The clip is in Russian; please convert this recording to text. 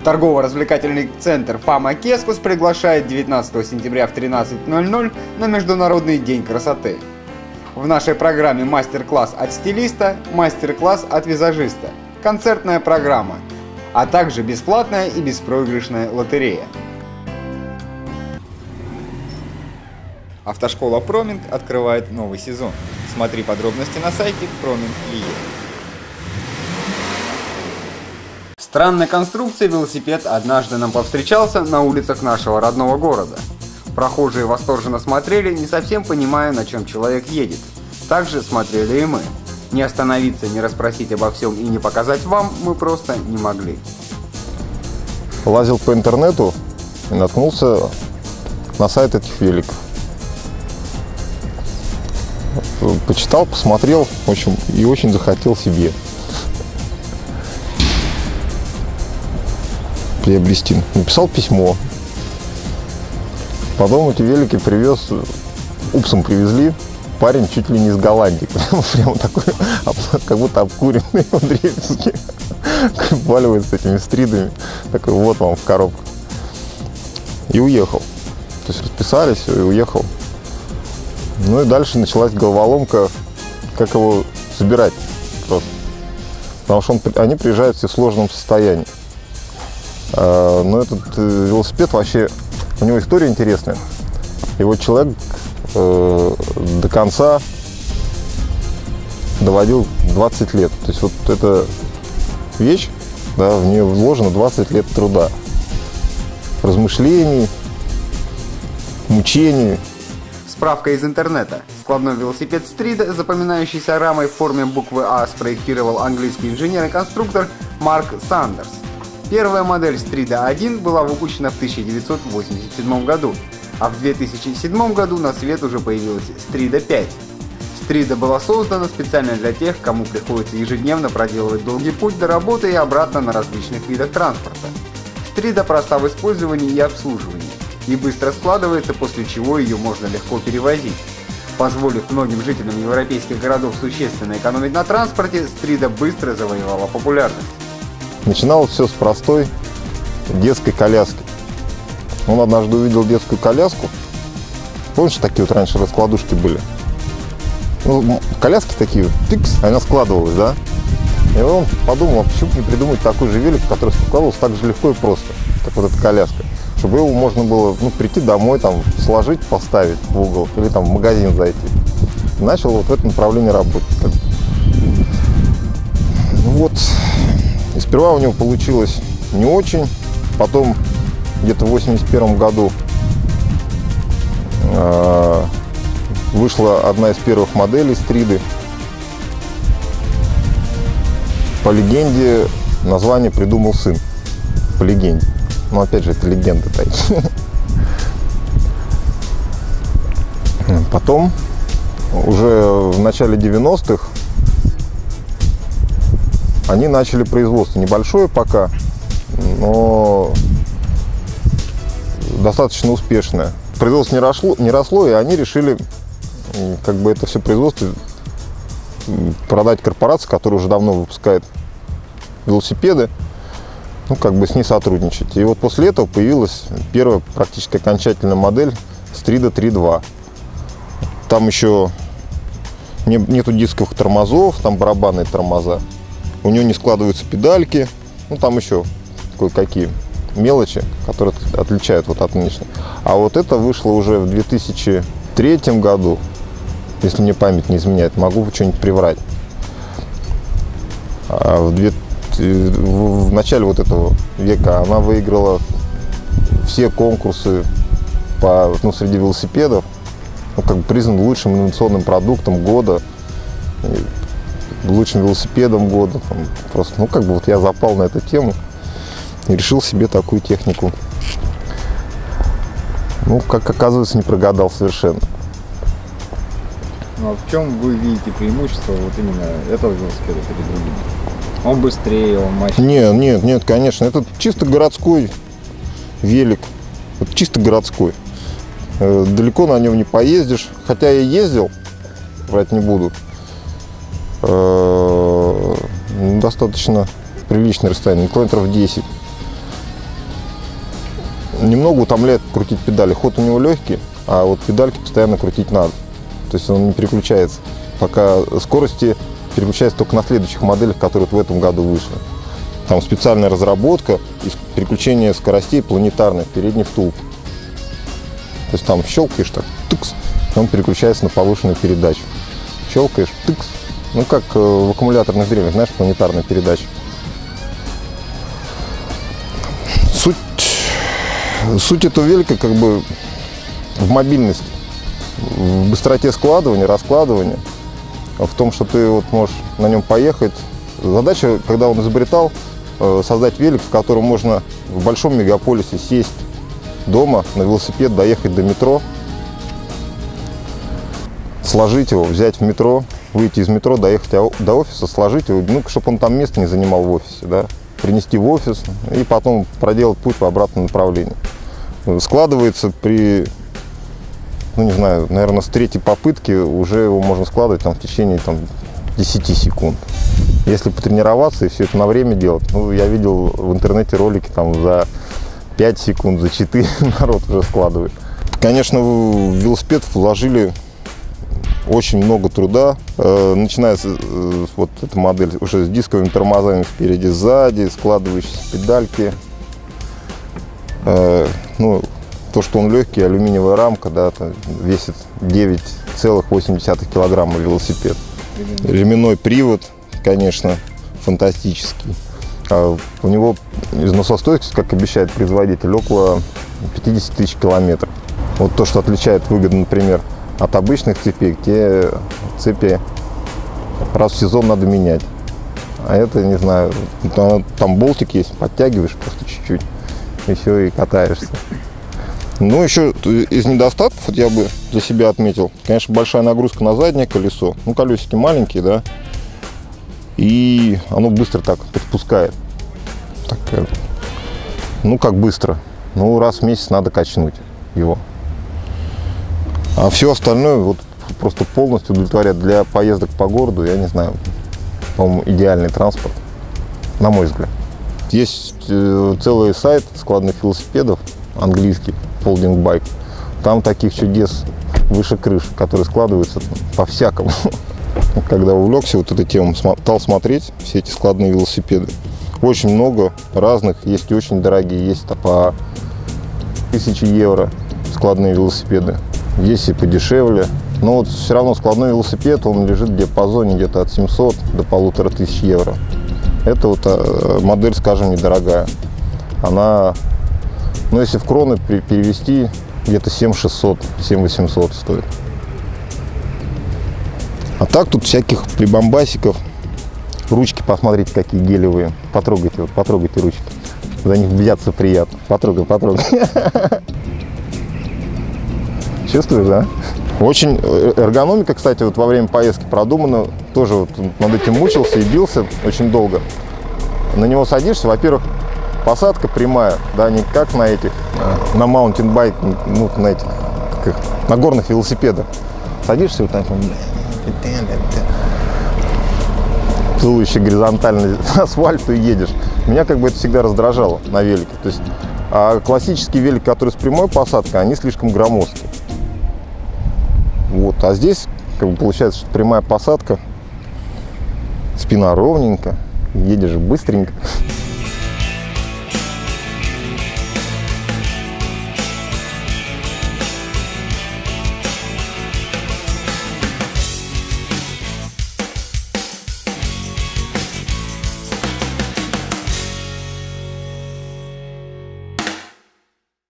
Торгово-развлекательный центр «Фама Кескус» приглашает 19 сентября в 13:00 на Международный день красоты. В нашей программе мастер-класс от стилиста, мастер-класс от визажиста, концертная программа, а также бесплатная и беспроигрышная лотерея. Автошкола «Проминг» открывает новый сезон. Смотри подробности на сайте Проминг.ue. Странной конструкции велосипед однажды нам повстречался на улицах нашего родного города. Прохожие восторженно смотрели, не совсем понимая, на чем человек едет. Также смотрели и мы. Не остановиться, не расспросить обо всем и не показать вам мы просто не могли. Лазил по интернету и наткнулся на сайт этих великов. Почитал, посмотрел, в общем, и очень захотел себе приобрести. Написал письмо. Потом эти велики привез, упсом привезли. Парень чуть ли не из Голландии. Прямо такой, как будто обкуренный по-древски. Валивает с этими стридами. Такой, вот вам в коробку. И уехал. То есть расписались, и уехал. Ну и дальше началась головоломка, как его собирать просто. Потому что они приезжают все в сложном состоянии. Но этот велосипед вообще, у него история интересная. Его человек до конца доводил 20 лет. То есть вот эта вещь, да, в нее вложено 20 лет труда, размышлений, мучений. Справка из интернета. Складной велосипед Стрида, запоминающийся рамой в форме буквы А, спроектировал английский инженер и конструктор Марк Сандерс. Первая модель Стрида 1 была выпущена в 1987 году, а в 2007 году на свет уже появилась Стрида 5. Стрида была создана специально для тех, кому приходится ежедневно проделывать долгий путь до работы и обратно на различных видах транспорта. Стрида проста в использовании и обслуживании, и быстро складывается, после чего ее можно легко перевозить. Позволив многим жителям европейских городов существенно экономить на транспорте, Стрида быстро завоевала популярность. Начиналось все с простой детской коляски. Он однажды увидел детскую коляску. Помнишь, такие вот раньше раскладушки были? Ну, коляски такие, тыкс, она складывалась, да? И он подумал, а почему не придумать такой же велик, который складывался так же легко и просто, как вот эта коляска. Чтобы его можно было, ну, прийти домой, там, сложить, поставить в угол или там в магазин зайти. И начал вот в этом направлении работать. Ну вот, и сперва у него получилось не очень, потом где-то в 1981 году вышла одна из первых моделей Стриды. По легенде, название придумал сын. По легенде. Но опять же, это легенда такие. Потом, уже в начале 90-х, они начали производство. Небольшое пока, но достаточно успешное. Производство не росло, и они решили как бы это все производство продать корпорации, которая уже давно выпускает велосипеды, ну, как бы с ней сотрудничать. И вот после этого появилась первая практически окончательная модель Strida 3.2. Там еще нету дисковых тормозов, там барабанные тормоза. У нее не складываются педальки, ну, там еще кое-какие мелочи, которые отличают вот от нынешней. А вот это вышло уже в 2003 году, если мне память не изменяет, могу что-нибудь приврать. А в начале вот этого века она выиграла все конкурсы среди велосипедов, ну, как бы признан лучшим инновационным продуктом года, лучшим велосипедом года. Там, просто, ну, как бы вот я запал на эту тему и решил себе такую технику. Ну, как оказывается, не прогадал совершенно. Ну, а в чем вы видите преимущество вот именно этого велосипеда перед другими? Он быстрее, он мощнее? Нет, конечно. Это чисто городской велик. Это чисто городской. Далеко на нем не поездишь. Хотя я ездил, врать не буду. Достаточно приличное расстояние, километров 10. немного утомляет крутить педали. Ход у него легкий, а вот педальки постоянно крутить надо. То есть он не переключается. Пока скорости переключается только на следующих моделях, которые вот в этом году вышли. Там специальная разработка и переключение скоростей планетарных, передний втулки. То есть там щелкаешь так, тыкс, и он переключается на повышенную передачу. Щелкаешь, тыкс. Ну, как в аккумуляторных дрелях, знаешь, планетарная передача. Суть этого велика как бы в мобильности, в быстроте складывания, раскладывания, в том, что ты вот можешь на нем поехать. Задача, когда он изобретал, создать велик, в котором можно в большом мегаполисе сесть дома на велосипед, доехать до метро, сложить его, взять в метро, выйти из метро, доехать до офиса, сложить его, ну, чтобы он там место не занимал в офисе, да, принести в офис и потом проделать путь по обратному направлению. Складывается при, ну, не знаю, наверное, с третьей попытки уже его можно складывать там в течение там 10 секунд. Если потренироваться и все это на время делать, ну, я видел в интернете ролики там за 5 секунд, за 4 народ уже складывает. Конечно, в велосипед вложили очень много труда, начиная с вот эта модель уже с дисковыми тормозами впереди, сзади, складывающиеся педальки. Ну, то, что он легкий, алюминиевая рамка, да, весит 9,8 килограмма велосипед. Ременной привод, конечно, фантастический. У него износостойкость, как обещает производитель, около 50 тысяч километров. Вот то, что отличает выгоду, например, от обычных цепей, те цепи раз в сезон надо менять. А это, не знаю, там болтик есть, подтягиваешь просто чуть-чуть, и все, и катаешься. Ну, еще из недостатков, вот я бы для себя отметил, конечно, большая нагрузка на заднее колесо. Ну, колесики маленькие, да, и оно быстро так подпускает. Так, ну, как быстро? Ну, раз в месяц надо качнуть его. А все остальное вот просто полностью удовлетворяет для поездок по городу, я не знаю, по-моему, идеальный транспорт, на мой взгляд. Есть целый сайт складных велосипедов, английский, Folding Bike. Там таких чудес выше крыши, которые складываются по-всякому. Когда увлекся вот этой темой, стал смотреть все эти складные велосипеды. Очень много разных, есть и очень дорогие, есть по 1000 евро складные велосипеды. Есть и подешевле, но вот все равно складной велосипед, он лежит в диапазоне где-то от 700 до 1500 евро. Это вот модель, скажем, недорогая. Она, ну, если в кроны перевести, где-то 7600, 7800 стоит. А так тут всяких прибамбасиков. Ручки посмотрите, какие гелевые. Потрогайте, вот, потрогайте ручки. За них взяться приятно. Потрогай, потрогай. Чувствуешь, да? Очень эргономика, кстати, вот во время поездки продумана. Тоже вот над этим мучился и бился очень долго. На него садишься, во-первых, посадка прямая, да, не как на этих, на маунтинбайк, ну, на этих, как, на горных велосипедах. Садишься вот так, плывущий горизонтально асфальту и едешь. Меня как бы это всегда раздражало на велике. То есть, а классические велики, которые с прямой посадкой, они слишком громоздкие. Вот. А здесь как бы получается, что прямая посадка, спина ровненько, едешь быстренько.